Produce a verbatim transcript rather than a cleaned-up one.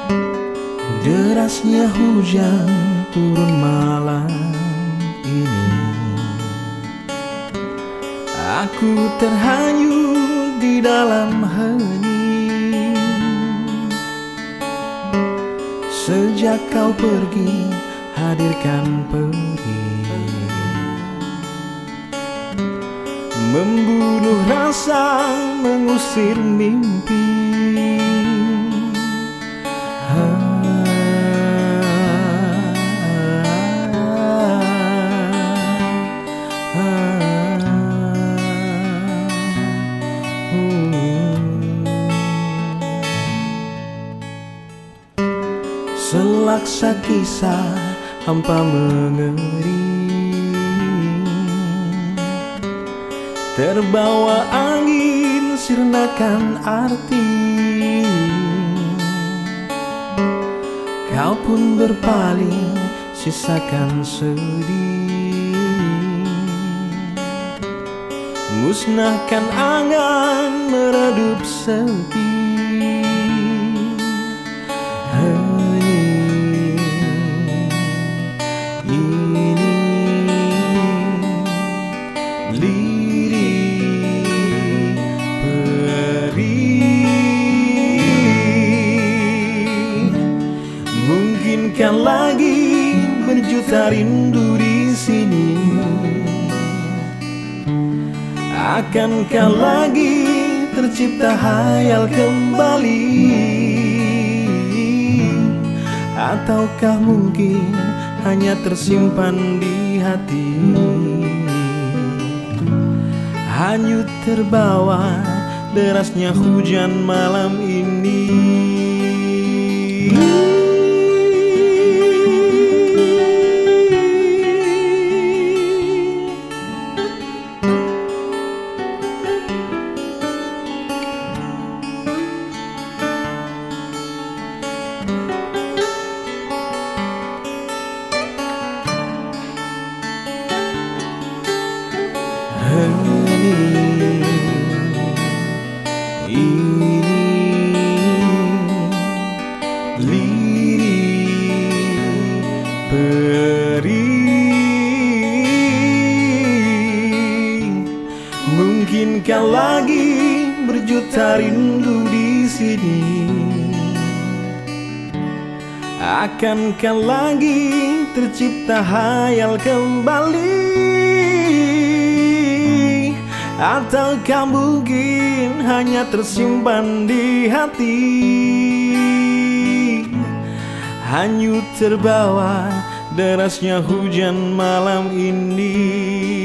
Derasnya hujan turun malam ini, aku terhanyut di dalam hening. Sejak kau pergi, hadirkan perih, membunuh rasa, mengusir mimpi. Selaksa kisah hampa mengering, terbawa angin sirnakan arti. Kau pun berpaling, sisakan sedih, musnahkan angan, meredup sepi. Mungkinkah lagi berjuta rindu di sini? Akankah lagi tercipta hayal kembali? Ataukah mungkin hanya tersimpan di hati, hanyut terbawa derasnya hujan malam ini? Ini lirik perih. Mungkinkah lagi berjuta rindu di sini? Akankah lagi tercipta hayal kembali? Ataukah mungkin hanya tersimpan di hati, hanyut terbawa derasnya hujan malam ini?